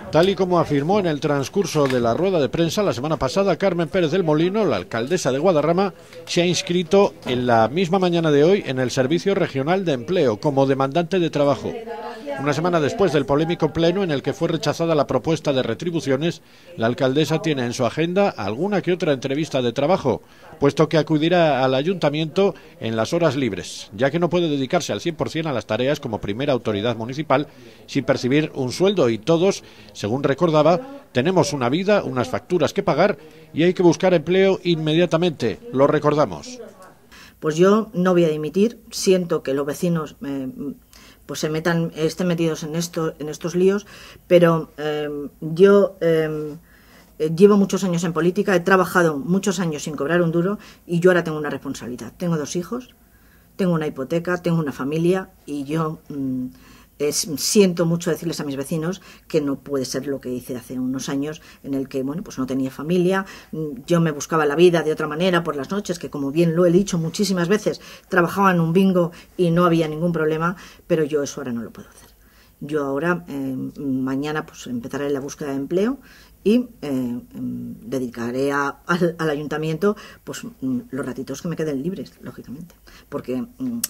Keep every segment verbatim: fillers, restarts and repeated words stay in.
Tal y como afirmó en el transcurso de la rueda de prensa la semana pasada, Carmen Pérez del Molino, la alcaldesa de Guadarrama, se ha inscrito en la misma mañana de hoy en el Servicio Regional de Empleo como demandante de trabajo. Una semana después del polémico pleno en el que fue rechazada la propuesta de retribuciones, la alcaldesa tiene en su agenda alguna que otra entrevista de trabajo, puesto que acudirá al ayuntamiento en las horas libres, ya que no puede dedicarse al cien por cien a las tareas como primera autoridad municipal sin percibir un sueldo, y todos, según recordaba, tenemos una vida, unas facturas que pagar y hay que buscar empleo inmediatamente. Lo recordamos. Pues yo no voy a dimitir, siento que los vecinos eh, pues se metan, estén metidos en esto, en estos líos, pero eh, yo eh, llevo muchos años en política, he trabajado muchos años sin cobrar un duro y yo ahora tengo una responsabilidad. Tengo dos hijos, tengo una hipoteca, tengo una familia y yo mm, es, siento mucho decirles a mis vecinos que no puede ser lo que hice hace unos años, en el que bueno, pues no tenía familia, yo me buscaba la vida de otra manera por las noches, que como bien lo he dicho muchísimas veces, trabajaba en un bingo y no había ningún problema, pero yo eso ahora no lo puedo hacer. Yo ahora, eh, mañana, pues empezaré la búsqueda de empleo y eh, dedicaré a, al, al ayuntamiento pues los ratitos que me queden libres, lógicamente, porque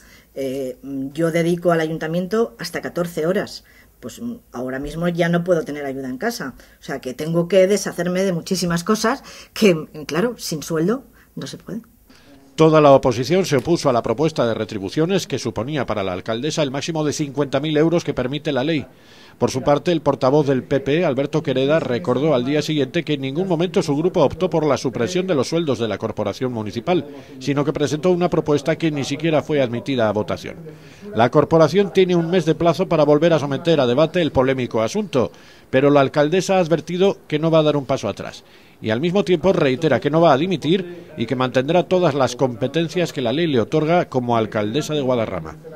eh, yo dedico al ayuntamiento hasta catorce horas, pues ahora mismo ya no puedo tener ayuda en casa, o sea que tengo que deshacerme de muchísimas cosas que, claro, sin sueldo no se puede. Toda la oposición se opuso a la propuesta de retribuciones que suponía para la alcaldesa el máximo de cincuenta mil euros que permite la ley. Por su parte, el portavoz del P P, Alberto Quereda, recordó al día siguiente que en ningún momento su grupo optó por la supresión de los sueldos de la corporación municipal, sino que presentó una propuesta que ni siquiera fue admitida a votación. La corporación tiene un mes de plazo para volver a someter a debate el polémico asunto, pero la alcaldesa ha advertido que no va a dar un paso atrás y al mismo tiempo reitera que no va a dimitir y que mantendrá todas las competencias que la ley le otorga como alcaldesa de Guadarrama.